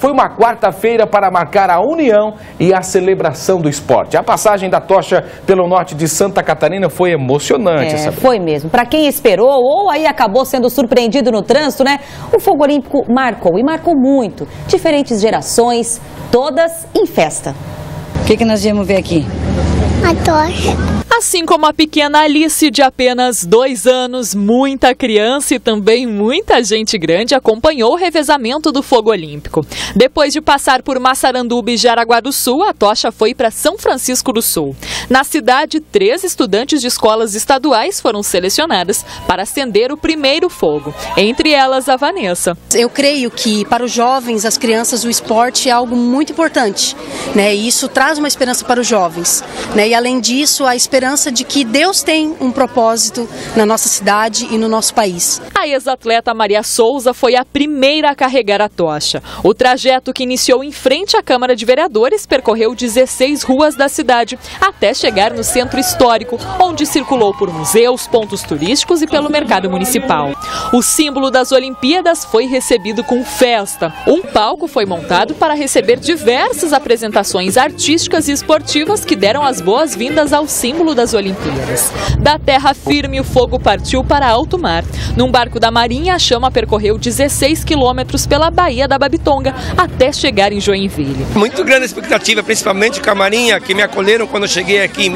foi uma quarta-feira para marcar a união e a celebração do esporte. A passagem da tocha pelo norte de Santa Catarina foi emocionante. Foi mesmo. Para quem esperou ou aí acabou sendo surpreendido no trânsito, né? O Fogo Olímpico marcou e marcou muito. Diferentes gerações, todas em festa. O que nós viemos ver aqui? A tocha. Assim como a pequena Alice, de apenas 2 anos, muita criança e também muita gente grande acompanhou o revezamento do Fogo Olímpico. Depois de passar por Massaranduba e Jaraguá do Sul, a tocha foi para São Francisco do Sul. Na cidade, 3 estudantes de escolas estaduais foram selecionadas para acender o primeiro fogo, entre elas a Vanessa. Eu creio que para os jovens, as crianças, o esporte é algo muito importante, né? E isso traz uma esperança para os jovens, né? E além disso, a esperança de que Deus tem um propósito na nossa cidade e no nosso país. A ex-atleta Maria Souza foi a primeira a carregar a tocha. O trajeto, que iniciou em frente à Câmara de Vereadores, percorreu 16 ruas da cidade até chegar no centro histórico, onde circulou por museus, pontos turísticos e pelo mercado municipal. O símbolo das Olimpíadas foi recebido com festa. Um palco foi montado para receber diversas apresentações artísticas e esportivas que deram as boas-vindas ao símbolo das Olimpíadas. Da terra firme, o fogo partiu para alto mar. Num barco da Marinha, a chama percorreu 16 quilômetros pela Baía da Babitonga até chegar em Joinville. Muito grande a expectativa, principalmente com a Marinha, que me acolheram quando eu cheguei aqui em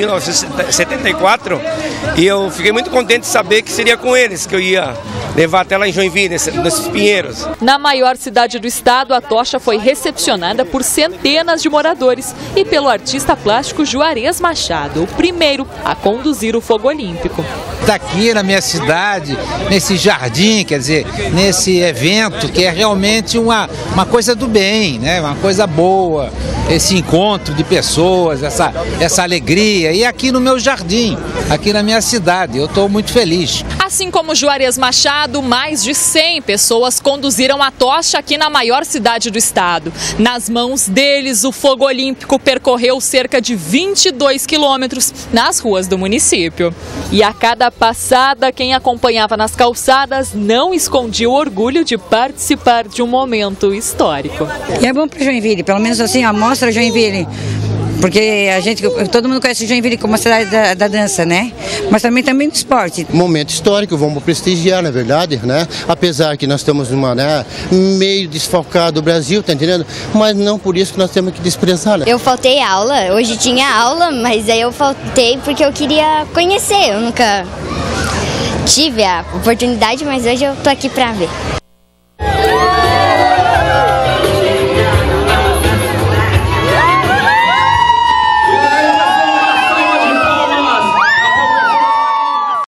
1974, e eu fiquei muito contente de saber que seria com eles que eu ia levar até lá em Joinville, nesses pinheiros. Na maior cidade do estado, a tocha foi recepcionada por centenas de moradores e pelo artista plástico Juarez Machado, o primeiro a conduzir o Fogo Olímpico. Aqui na minha cidade, nesse jardim, quer dizer, nesse evento que é realmente uma coisa do bem, né? Uma coisa boa, esse encontro de pessoas, essa alegria, e aqui no meu jardim, aqui na minha cidade, eu estou muito feliz. Assim como Juarez Machado, mais de 100 pessoas conduziram a tocha aqui na maior cidade do estado. Nas mãos deles, o Fogo Olímpico percorreu cerca de 22 quilômetros nas ruas do município. E a cada passada, quem acompanhava nas calçadas não escondia o orgulho de participar de um momento histórico. E é bom para Joinville, pelo menos assim, mostra Joinville. Porque todo mundo conhece Joinville como a cidade da dança, né? Mas também do esporte. Momento histórico, vamos prestigiar, na verdade, né? Apesar que nós estamos meio desfalcado do Brasil, tá entendendo? Mas não por isso que nós temos que desprezar, né? Eu faltei aula, hoje tinha aula, mas aí eu faltei porque eu queria conhecer. Eu nunca tive a oportunidade, mas hoje eu tô aqui pra ver.